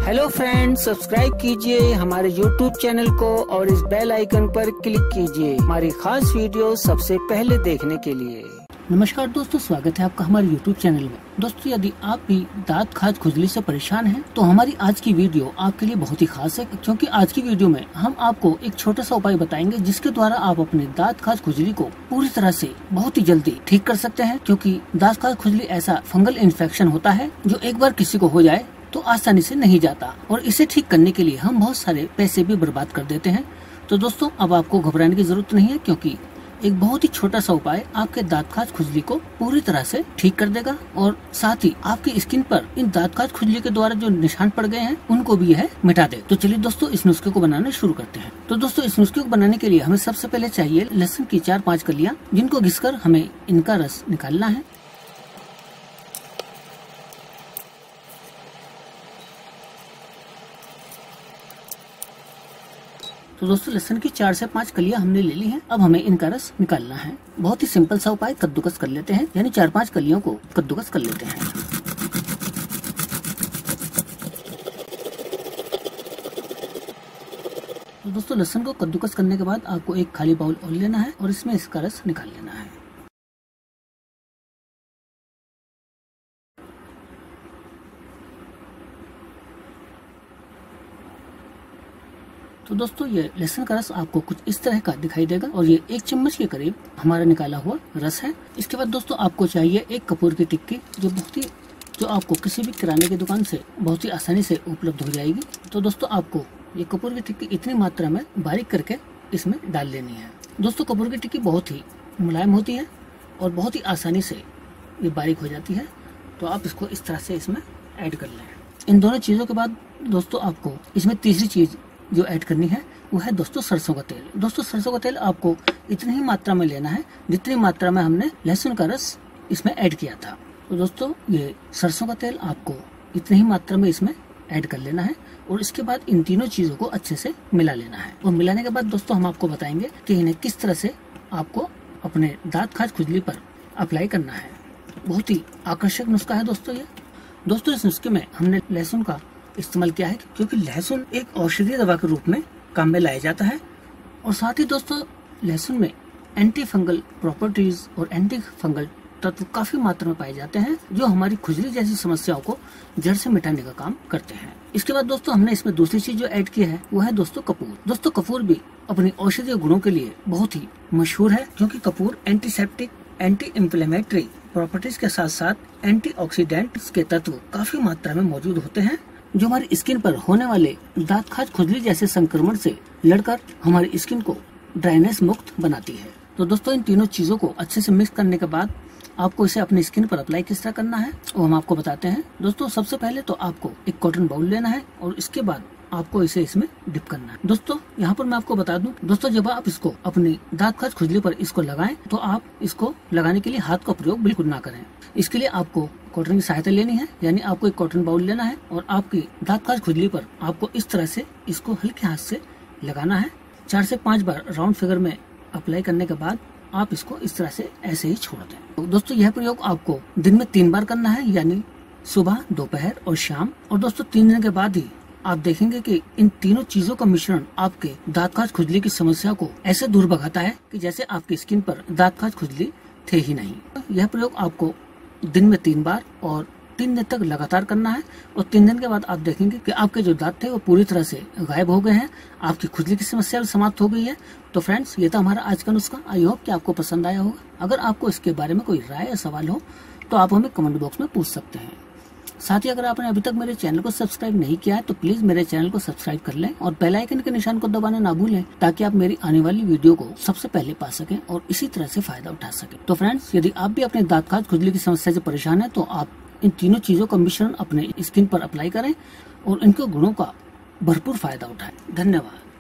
Hello friends, subscribe कीजिए हमारे YouTube channel को और इस बेल आइकन पर क्लिक कीजिए हमारी खास वीडियो सबसे पहले देखने के लिए। नमस्कार दोस्तों, स्वागत है आपका हमारे YouTube चैनल में। दोस्तों, यदि आप भी दांत खाज खुजली से परेशान हैं, तो हमारी आज की वीडियो आपके लिए बहुत ही खास है, क्योंकि आज की वीडियो में हम आपको एक छोटा सा उपाय बताएंगे जिसके द्वारा आप अपने दांत खाज खुजली को पूरी तरह से बहुत ही जल्दी ठीक कर सकते हैं। क्योंकि दांत खाज खुजली ऐसा फंगल इन्फेक्शन होता है जो एक बार किसी को हो जाए तो आसानी से नहीं जाता, और इसे ठीक करने के लिए हम बहुत सारे पैसे भी बर्बाद कर देते हैं। तो दोस्तों, अब आपको घबराने की जरूरत नहीं है, क्योंकि एक बहुत ही छोटा सा उपाय आपके दांत खाज खुजली को पूरी तरह से ठीक कर देगा, और साथ ही आपकी स्किन पर इन दांत खाज खुजली के द्वारा जो निशान पड़ गए हैं उनको भी यह मिटा दे। तो चलिए दोस्तों, इस नुस्खे को बनाना शुरू करते हैं। तो दोस्तों, इस नुस्खे को बनाने के लिए हमें सबसे पहले चाहिए लहसुन की 4-5 कलियां, जिनको घिसकर हमें इनका रस निकालना है। तो दोस्तों, लहसुन की 4 से 5 कलियां हमने ले ली हैं। अब हमें इनका रस निकालना है। बहुत ही सिंपल सा उपाय, कद्दूकस कर लेते हैं, यानी 4-5 कलियों को कद्दूकस कर लेते हैं। तो दोस्तों, लहसुन को कद्दूकस करने के बाद आपको एक खाली बाउल और लेना है और इसमें इसका रस निकाल लेना है। तो दोस्तों, ये लहसुन का रस आपको कुछ इस तरह का दिखाई देगा, और ये 1 चम्मच के करीब हमारा निकाला हुआ रस है। इसके बाद दोस्तों, आपको चाहिए एक कपूर की टिक्की, जो आपको किसी भी किराने की दुकान से बहुत ही आसानी से उपलब्ध हो जाएगी। तो दोस्तों, आपको ये कपूर की टिक्की इतनी मात्रा में बारीक करके इसमें डाल लेनी है। दोस्तों, कपूर की टिक्की बहुत ही मुलायम होती है और बहुत ही आसानी से ये बारीक हो जाती है, तो आप इसको इस तरह से इसमें ऐड कर लें। इन दोनों चीज़ों के बाद दोस्तों, आपको इसमें तीसरी चीज़ जो ऐड करनी है वो है दोस्तों सरसों का तेल। दोस्तों, सरसों का तेल आपको इतनी ही मात्रा में लेना है जितनी मात्रा में हमने लहसुन का रस इसमें ऐड किया था। तो दोस्तों, ये सरसों का तेल आपको इतनी ही मात्रा में इसमें ऐड कर लेना है, और इसके बाद इन तीनों चीज़ों को अच्छे से मिला लेना है। और मिलाने के बाद दोस्तों, हम आपको बताएंगे कि इन्हें किस तरह से आपको अपने दांत खाज खुजली पर अप्लाई करना है। बहुत ही आकर्षक नुस्खा है दोस्तों ये। दोस्तों, इस नुस्खे में हमने लहसुन का इस्तेमाल किया है, क्योंकि लहसुन एक औषधीय दवा के रूप में काम में लाया जाता है, और साथ ही दोस्तों, लहसुन में एंटी फंगल प्रॉपर्टीज और एंटी फंगल तत्व काफी मात्रा में पाए जाते हैं, जो हमारी खुजली जैसी समस्याओं को जड़ से मिटाने का काम करते हैं। इसके बाद दोस्तों, हमने इसमें दूसरी चीज जो ऐड की है वो है दोस्तों कपूर। दोस्तों, कपूर भी अपनी औषधीय गुणों के लिए बहुत ही मशहूर है, क्योंकि कपूर एंटीसेप्टिक, एंटी इंफ्लेमेटरी प्रॉपर्टीज के साथ साथ एंटीऑक्सीडेंट के तत्व काफी मात्रा में मौजूद होते हैं, जो हमारी स्किन पर होने वाले दांत खाज खुजली जैसे संक्रमण से लड़कर हमारी स्किन को ड्राइनेस मुक्त बनाती है। तो दोस्तों, इन तीनों चीजों को अच्छे से मिक्स करने के बाद आपको इसे अपनी स्किन पर अप्लाई किस तरह करना है वो हम आपको बताते हैं। दोस्तों, सबसे पहले तो आपको एक कॉटन बाउल लेना है, और इसके बाद आपको इसे इसमें डिप करना है। दोस्तों, यहाँ पर मैं आपको बता दूं दोस्तों, जब आप इसको अपनी दांत खाज खुजली पर इसको लगाएं, तो आप इसको लगाने के लिए हाथ का प्रयोग बिल्कुल ना करें। इसके लिए आपको कॉटन की सहायता लेनी है, यानी आपको एक कॉटन बाउल लेना है, और आपकी दांत खाज खुजली पर आपको इस तरह से इसको हल्के हाथ से लगाना है। 4 से 5 बार राउंड फिगर में अप्लाई करने के बाद आप इसको इस तरह से ऐसे ही छोड़ दें। तो दोस्तों, यह प्रयोग आपको दिन में 3 बार करना है, यानी सुबह, दोपहर और शाम। और दोस्तों, 3 दिन के बाद ही आप देखेंगे कि इन तीनों चीजों का मिश्रण आपके दांत खाज खुजली की समस्या को ऐसे दूर भगाता है कि जैसे आपकी स्किन पर दांत खाज खुजली थे ही नहीं। यह प्रयोग आपको दिन में 3 बार और 3 दिन तक लगातार करना है, और 3 दिन के बाद आप देखेंगे कि आपके जो दांत थे वो पूरी तरह से गायब हो गए हैं, आपकी खुजली की समस्या भी समाप्त हो गई है। तो फ्रेंड्स, ये था हमारा आज का नुस्खा। आई होप कि आपको पसंद आया होगा। अगर आपको इसके बारे में कोई राय या सवाल हो तो आप हमें कमेंट बॉक्स में पूछ सकते हैं। साथ ही अगर आपने अभी तक मेरे चैनल को सब्सक्राइब नहीं किया है तो प्लीज मेरे चैनल को सब्सक्राइब कर लें, और बेल आइकन के निशान को दबाना ना भूलें, ताकि आप मेरी आने वाली वीडियो को सबसे पहले पा सकें और इसी तरह से फायदा उठा सकें। तो फ्रेंड्स, यदि आप भी अपने दांत खाज खुजली की समस्या से परेशान है, तो आप इन तीनों चीजों का मिश्रण अपने स्किन पर अप्लाई करें और इनके गुणों का भरपूर फायदा उठाएं। धन्यवाद।